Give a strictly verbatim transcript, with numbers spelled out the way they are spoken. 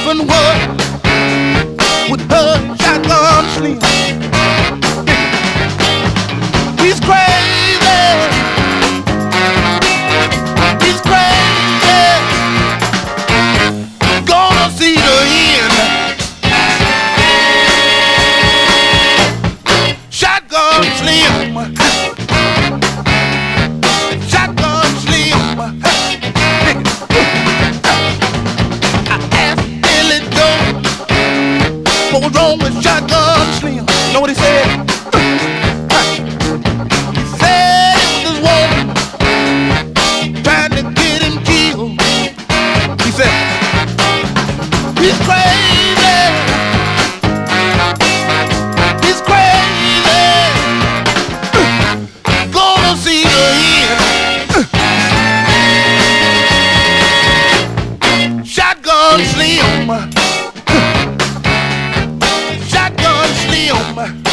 doing what with her shotgun sling. He's crazy. He's crazy. Gonna see the end. Shotgun Slim. Shotgun Slim. I asked Billy Joe what was wrong with Shotgun Slim. Know what he said? He said it was this woman trying to get him killed. He said he's crazy. He's crazy. Gonna see the end. Shotgun Slim. Shotgun Slim.